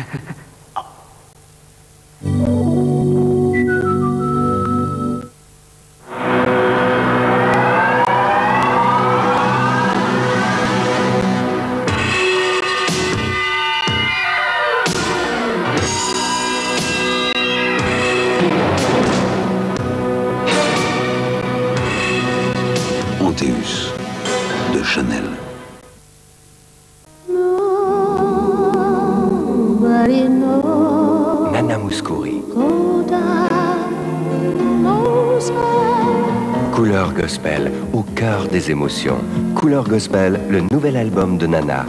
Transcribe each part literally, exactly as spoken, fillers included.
Antéus de Chanel. Nana Mouskouri. Couleur gospel, au cœur des émotions. Couleur gospel, le nouvel album de Nana.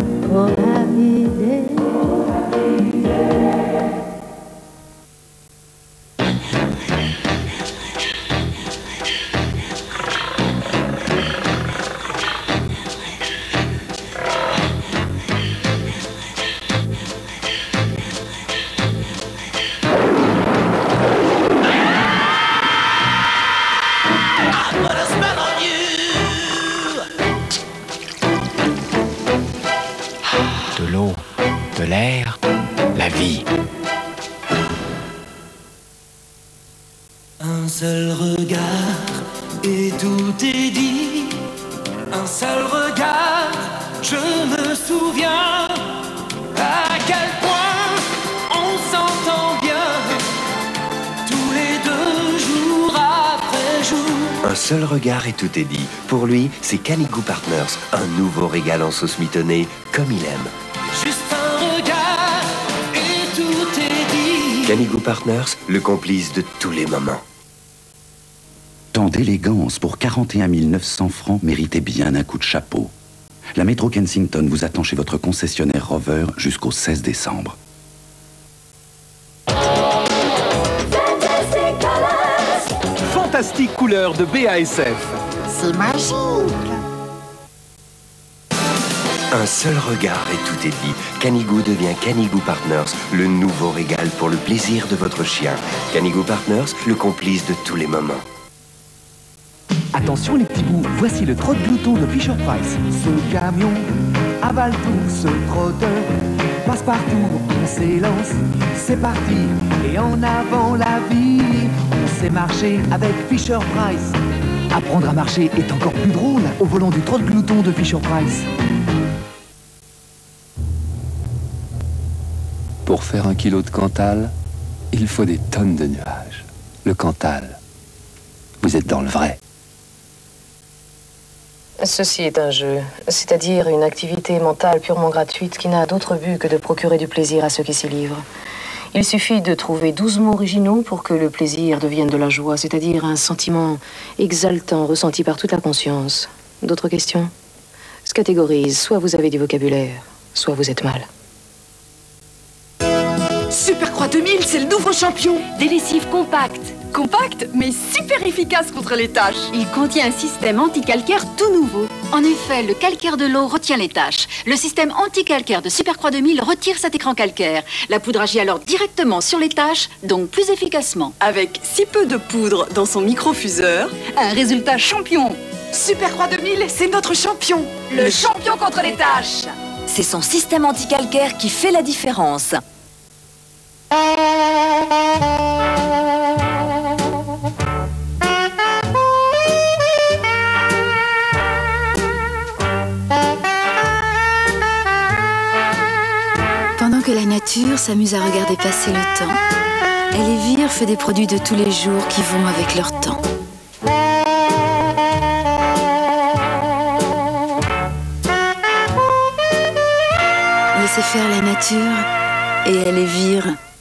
De l'eau, de l'air, la vie. Un seul regard et tout est dit. Un seul regard, je me souviens à quel point on s'entend bien tous les deux, jour après jour. Un seul regard et tout est dit. Pour lui, c'est Canigou Partners, un nouveau régal en sauce mitonnée, comme il aime. Juste un regard et tout est dit. Canigou Partners, le complice de tous les moments. Tant d'élégance pour quarante et un mille neuf cents francs méritait bien un coup de chapeau. La métro Kensington vous attend chez votre concessionnaire Rover jusqu'au seize décembre. Fantastique couleur de B A S F. C'est magique. Un seul regard et tout est dit. Canigou devient Canigou Partners, le nouveau régal pour le plaisir de votre chien. Canigou Partners, le complice de tous les moments. Attention les petits bouts, voici le trot glouton de Fisher Price. Ce camion avale tout, ce trotteur passe partout, on s'élance, c'est parti, et en avant la vie, on sait marcher avec Fisher Price. Apprendre à marcher est encore plus drôle au volant du trot glouton de Fisher Price. Pour faire un kilo de Cantal, il faut des tonnes de nuages. Le Cantal, vous êtes dans le vrai. Ceci est un jeu, c'est-à-dire une activité mentale purement gratuite qui n'a d'autre but que de procurer du plaisir à ceux qui s'y livrent. Il suffit de trouver douze mots originaux pour que le plaisir devienne de la joie, c'est-à-dire un sentiment exaltant ressenti par toute la conscience. D'autres questions? Se catégorise, soit vous avez du vocabulaire, soit vous êtes mal. Supercroît deux mille, c'est le nouveau champion. Des lessives compactes. Compact, mais super efficace contre les taches. Il contient un système anti-calcaire tout nouveau. En effet, le calcaire de l'eau retient les taches. Le système anti-calcaire de Supercroît deux mille retire cet écran calcaire. La poudre agit alors directement sur les taches, donc plus efficacement. Avec si peu de poudre dans son microfuseur, un résultat champion. Supercroît deux mille, c'est notre champion. Le, le champion contre les taches. C'est son système anti-calcaire qui fait la différence. Pendant que la nature s'amuse à regarder passer le temps, Elevir fait des produits de tous les jours qui vont avec leur temps. Laissez faire la nature et Elevir